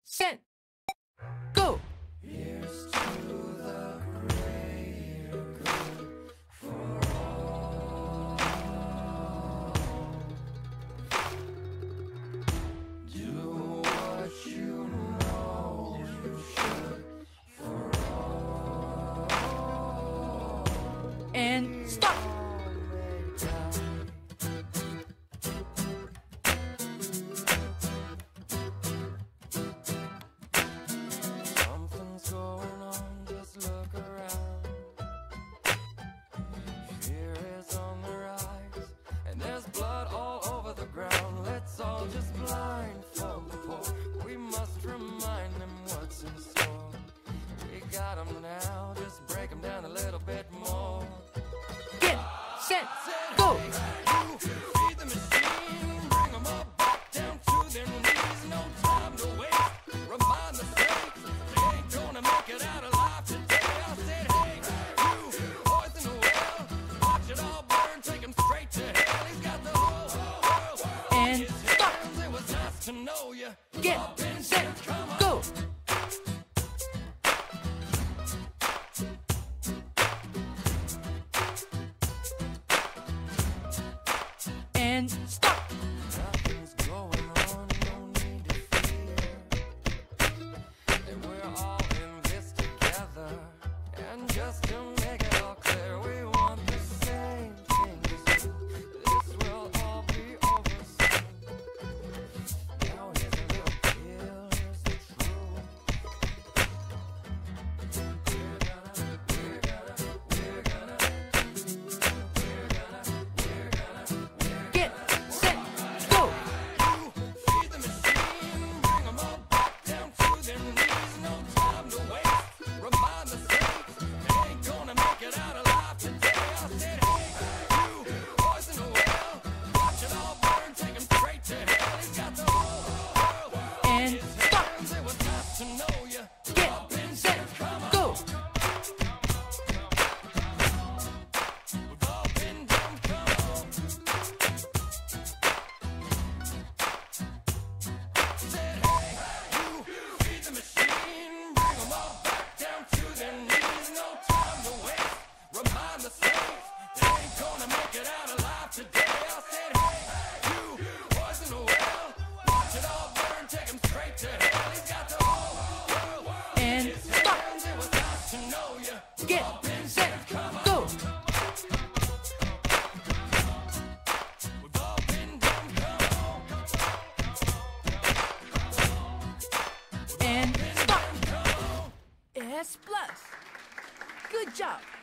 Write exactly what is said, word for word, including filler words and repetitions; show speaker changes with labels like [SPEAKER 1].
[SPEAKER 1] set, go!
[SPEAKER 2] Here's to the greater good for all. Do what you know you should for all.
[SPEAKER 1] And stop!
[SPEAKER 2] Something's going on, just look around. Fear is on the rise, and there's blood all over the ground. Let's all just blindfold the poor. We must remind them what's in store. We got them now, just break them down a little bit more.
[SPEAKER 1] Get set, go!
[SPEAKER 2] Feed the machine, bring them all back down to their knees. No time to waste, remind the saints they ain't gonna make it out alive today. I said, hey, you, boys in the well, watch it all burn, take him straight to hell. He's got the whole world
[SPEAKER 1] And
[SPEAKER 2] in his
[SPEAKER 1] stop!
[SPEAKER 2] hands. It was nice to know you.
[SPEAKER 1] Get
[SPEAKER 2] Up in
[SPEAKER 1] set,
[SPEAKER 2] here, come on.
[SPEAKER 1] go! And stop!
[SPEAKER 2] Nothing's going on, no need to fear. And we're all in this together. And just to make it all clear, we want the same thing as you. This will all be over soon. Now here's a little pill, here's the truth. We're gonna, we're gonna, we're gonna, we're gonna, we're gonna, we're
[SPEAKER 1] Get set, go!
[SPEAKER 2] feed the machine, bring them all back down to their knees. No time to waste, remind the saints they ain't gonna make it out alive today. I said, hey, you, boys in the well, watch it all burn, take him straight to hell. He's got the whole world in
[SPEAKER 1] And
[SPEAKER 2] his
[SPEAKER 1] stop!
[SPEAKER 2] hands. It was nice to know you.
[SPEAKER 1] Get
[SPEAKER 2] Up in
[SPEAKER 1] set,
[SPEAKER 2] here, come on.
[SPEAKER 1] go!
[SPEAKER 2] We've all been dumb, come on. Said, hey, you, feed the machine, bring them all back down to their knees. No time to waste, remind the saints they ain't gonna make it out alive today. I said, hey, you, boys in the well, watch it all burn, take him straight to hell. He's got the whole world in
[SPEAKER 1] And
[SPEAKER 2] his
[SPEAKER 1] stop!
[SPEAKER 2] hands. It was nice to know you.
[SPEAKER 1] Get
[SPEAKER 2] Up in
[SPEAKER 1] set,
[SPEAKER 2] here, come on.
[SPEAKER 1] go!
[SPEAKER 2] We've all been dumb, come on.
[SPEAKER 1] And stop!
[SPEAKER 2] Come on.
[SPEAKER 1] S plus! Good job!